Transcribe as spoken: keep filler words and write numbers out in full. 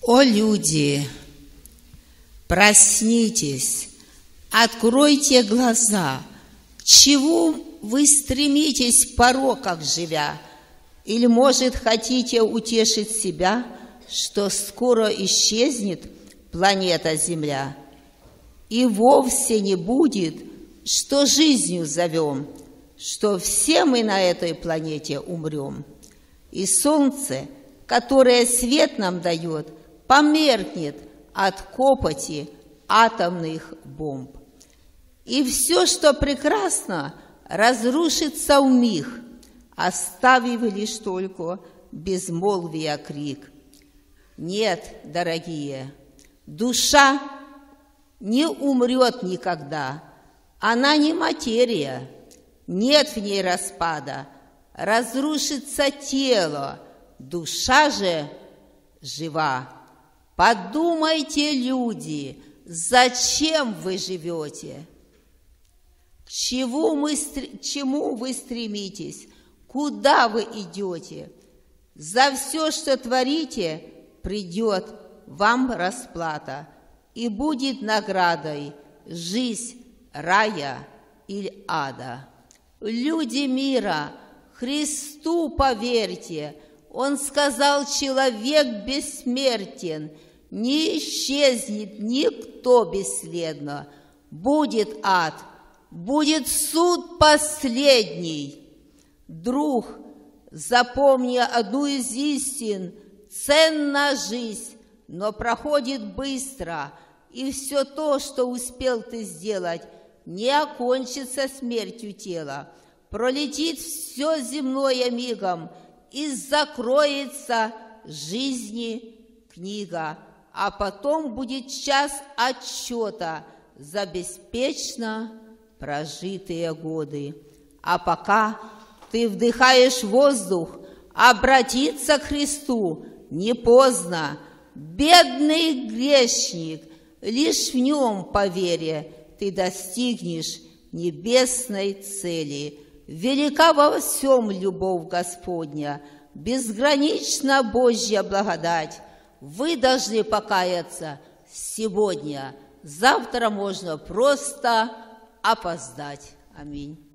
О люди, проснитесь, откройте глаза. К чему вы стремитесь в пороках живя? Или, может, хотите утешить себя, что скоро исчезнет планета Земля? И вовсе не будет, что жизнью зовем, что все мы на этой планете умрем. И солнце, которое свет нам дает, померкнет от копоти атомных бомб. И все, что прекрасно, разрушится вмиг, оставив лишь только безмолвия крик. Нет, дорогие, душа не умрет никогда, она не материя, нет в ней распада, разрушится тело, душа же жива. Подумайте, люди, зачем вы живете? К чему, мы, к чему вы стремитесь? Куда вы идете? За все, что творите, придет вам расплата, и будет наградой жизнь рая или ада. Люди мира, Христу поверьте, Он сказал, человек бессмертен, не исчезнет никто бесследно. Будет ад, будет суд последний. Друг, запомни одну из истин: ценна жизнь, но проходит быстро, и все то, что успел ты сделать, не окончится смертью тела. Пролетит все земное мигом, и закроется жизни книга, а потом будет час отчета за беспечно прожитые годы. А пока ты вдыхаешь воздух, обратиться к Христу не поздно. Бедный грешник, лишь в Нем, по вере, ты достигнешь небесной цели. Велика во всем любовь Господня, безгранична Божья благодать. Вы должны покаяться сегодня, завтра можно просто опоздать. Аминь.